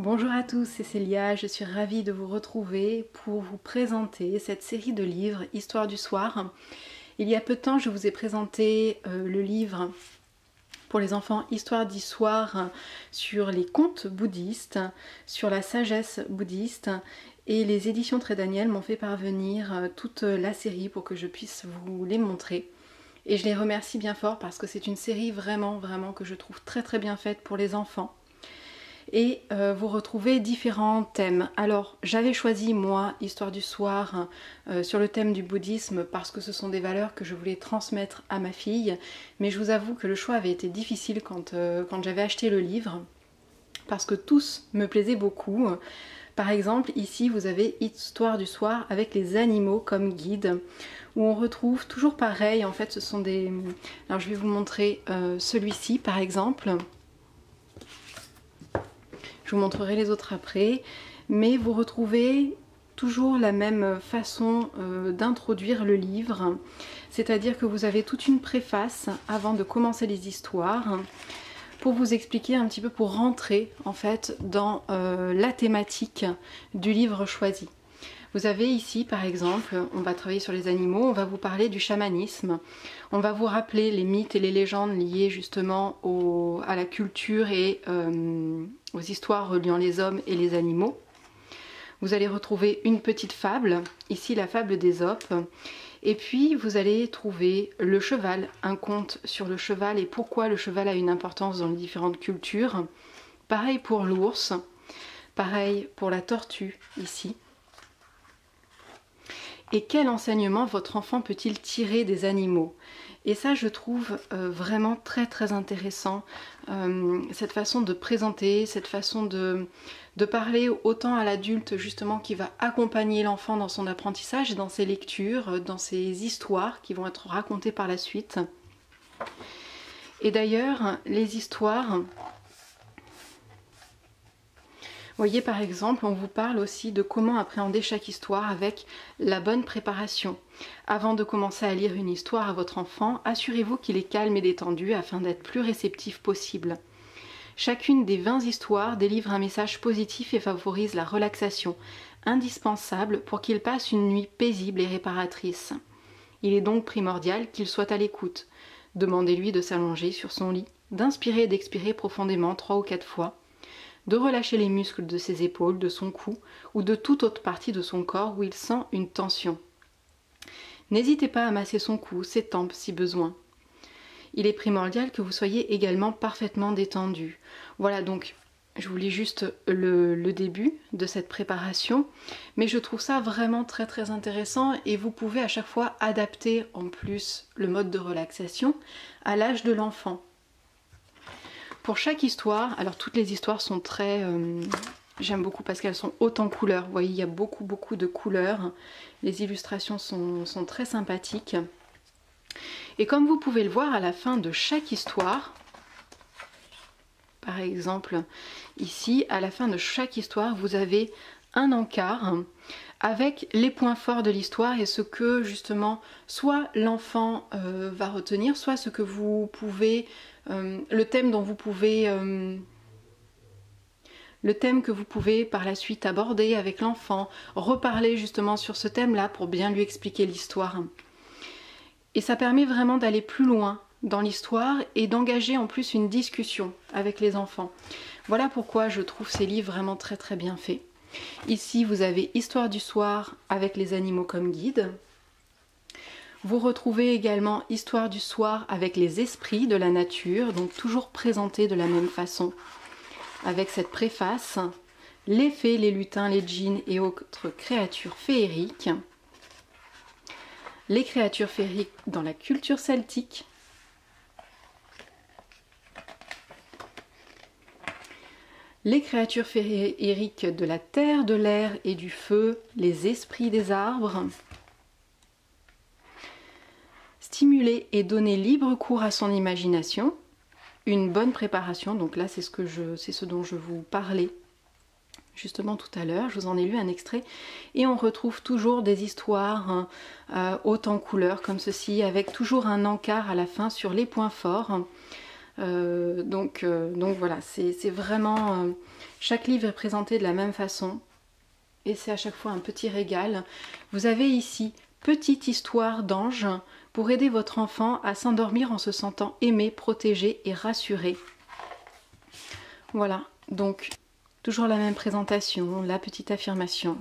Bonjour à tous, c'est Célia, je suis ravie de vous retrouver pour vous présenter cette série de livres Histoire du soir. Il y a peu de temps, je vous ai présenté le livre pour les enfants Histoire du soir sur les contes bouddhistes, sur la sagesse bouddhiste, et les éditions Trait Daniel m'ont fait parvenir toute la série pour que je puisse vous les montrer. Et je les remercie bien fort parce que c'est une série vraiment que je trouve très bien faite pour les enfants. Et vous retrouvez différents thèmes. Alors j'avais choisi moi Histoire du soir sur le thème du bouddhisme parce que ce sont des valeurs que je voulais transmettre à ma fille, mais je vous avoue que le choix avait été difficile quand j'avais acheté le livre parce que tous me plaisaient beaucoup. Par exemple ici vous avez Histoire du soir avec les animaux comme guide, où on retrouve toujours pareil, en fait ce sont des... Alors je vais vous montrer celui-ci par exemple. Je vous montrerai les autres après, mais vous retrouvez toujours la même façon d'introduire le livre, c'est-à-dire que vous avez toute une préface avant de commencer les histoires pour vous expliquer un petit peu, pour rentrer en fait dans la thématique du livre choisi. Vous avez ici par exemple, on va travailler sur les animaux, on va vous parler du chamanisme, on va vous rappeler les mythes et les légendes liées justement à la culture et aux histoires reliant les hommes et les animaux. Vous allez retrouver une petite fable, ici la fable d'Ésope, et puis vous allez trouver le cheval, un conte sur le cheval et pourquoi le cheval a une importance dans les différentes cultures. Pareil pour l'ours, pareil pour la tortue ici. Et quel enseignement votre enfant peut-il tirer des animaux? Et ça je trouve vraiment très intéressant, cette façon de présenter, cette façon de parler autant à l'adulte justement qui va accompagner l'enfant dans son apprentissage et dans ses lectures, dans ses histoires qui vont être racontées par la suite. Et d'ailleurs les histoires... Vous voyez par exemple, on vous parle aussi de comment appréhender chaque histoire avec la bonne préparation. Avant de commencer à lire une histoire à votre enfant, assurez-vous qu'il est calme et détendu afin d'être plus réceptif possible. Chacune des 20 histoires délivre un message positif et favorise la relaxation, indispensable pour qu'il passe une nuit paisible et réparatrice. Il est donc primordial qu'il soit à l'écoute. Demandez-lui de s'allonger sur son lit, d'inspirer et d'expirer profondément 3 ou 4 fois, de relâcher les muscles de ses épaules, de son cou ou de toute autre partie de son corps où il sent une tension. N'hésitez pas à masser son cou, ses tempes si besoin. Il est primordial que vous soyez également parfaitement détendu. Voilà, donc je vous lis juste le début de cette préparation, mais je trouve ça vraiment très intéressant et vous pouvez à chaque fois adapter en plus le mode de relaxation à l'âge de l'enfant. Pour chaque histoire, alors toutes les histoires sont très... j'aime beaucoup parce qu'elles sont hautes en couleurs. Vous voyez, il y a beaucoup de couleurs. Les illustrations sont très sympathiques. Et comme vous pouvez le voir à la fin de chaque histoire, par exemple ici, à la fin de chaque histoire, vous avez un encart avec les points forts de l'histoire et ce que justement soit l'enfant va retenir, soit ce que vous pouvez... le thème dont vous pouvez... le thème que vous pouvez par la suite aborder avec l'enfant, reparler justement sur ce thème-là pour bien lui expliquer l'histoire. Et ça permet vraiment d'aller plus loin dans l'histoire et d'engager en plus une discussion avec les enfants. Voilà pourquoi je trouve ces livres vraiment très bien faits. Ici vous avez Histoire du soir avec les animaux comme guide. Vous retrouvez également Histoire du soir avec les esprits de la nature, donc toujours présentés de la même façon, avec cette préface, les fées, les lutins, les djinns et autres créatures féeriques, les créatures féeriques dans la culture celtique, les créatures féeriques de la terre, de l'air et du feu, les esprits des arbres. Stimuler et donner libre cours à son imagination, une bonne préparation, donc là c'est ce dont je vous parlais justement tout à l'heure, je vous en ai lu un extrait, et on retrouve toujours des histoires hautes en couleurs comme ceci, avec toujours un encart à la fin sur les points forts, Donc voilà, c'est vraiment... chaque livre est présenté de la même façon et c'est à chaque fois un petit régal. Vous avez ici Petite histoire d'ange pour aider votre enfant à s'endormir en se sentant aimé, protégé et rassuré. Voilà, donc toujours la même présentation, la petite affirmation.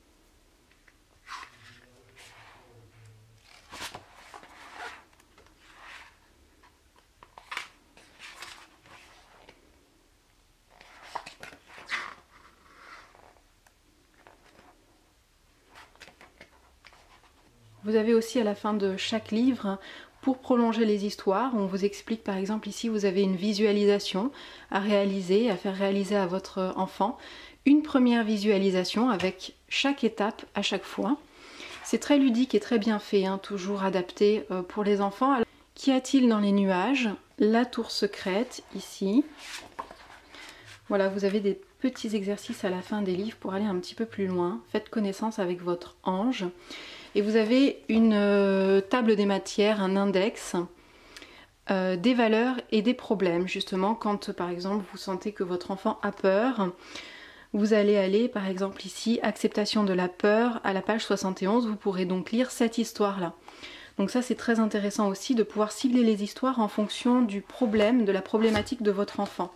Vous avez aussi à la fin de chaque livre, pour prolonger les histoires, on vous explique par exemple ici vous avez une visualisation à réaliser, à faire réaliser à votre enfant. Une première visualisation avec chaque étape à chaque fois. C'est très ludique et très bien fait, hein, toujours adapté pour les enfants. Alors, qu'y a-t-il dans les nuages? La tour secrète ici. Voilà, vous avez des petits exercices à la fin des livres pour aller un petit peu plus loin. Faites connaissance avec votre ange. Et vous avez une table des matières, un index des valeurs et des problèmes. Justement, quand par exemple vous sentez que votre enfant a peur, vous allez aller par exemple ici, acceptation de la peur, à la page 71, vous pourrez donc lire cette histoire-là. Donc ça c'est très intéressant aussi de pouvoir cibler les histoires en fonction du problème, de la problématique de votre enfant.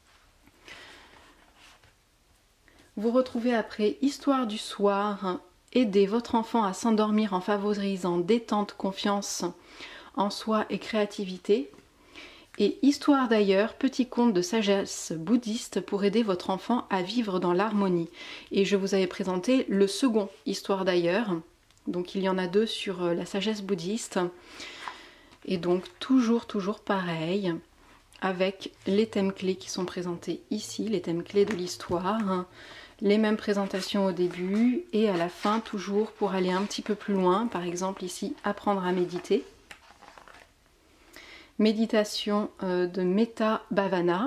Vous retrouvez après Histoire du soir, aider votre enfant à s'endormir en favorisant détente, confiance en soi et créativité. Et Histoire d'ailleurs, petit conte de sagesse bouddhiste pour aider votre enfant à vivre dans l'harmonie. Et je vous avais présenté le second Histoire d'ailleurs. Donc il y en a deux sur la sagesse bouddhiste. Et donc toujours pareil, avec les thèmes clés qui sont présentés ici, les thèmes clés de l'histoire. Les mêmes présentations au début et à la fin toujours pour aller un petit peu plus loin. Par exemple ici, apprendre à méditer. Méditation de Metta Bhavana.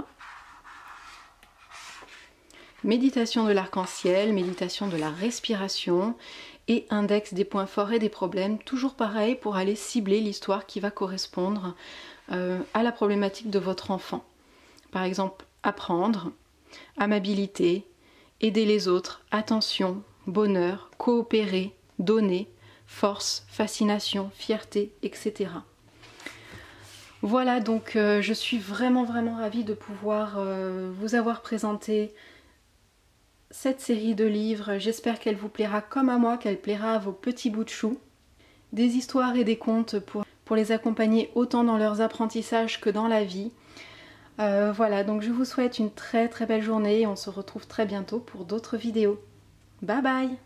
Méditation de l'arc-en-ciel, méditation de la respiration et index des points forts et des problèmes. Toujours pareil pour aller cibler l'histoire qui va correspondre à la problématique de votre enfant. Par exemple, apprendre, amabilité, aider les autres, attention, bonheur, coopérer, donner, force, fascination, fierté, etc. Voilà, donc je suis vraiment ravie de pouvoir vous avoir présenté cette série de livres. J'espère qu'elle vous plaira comme à moi, qu'elle plaira à vos petits bouts de chou. Des histoires et des contes pour les accompagner autant dans leurs apprentissages que dans la vie. Voilà, donc je vous souhaite une très belle journée et on se retrouve très bientôt pour d'autres vidéos. Bye bye!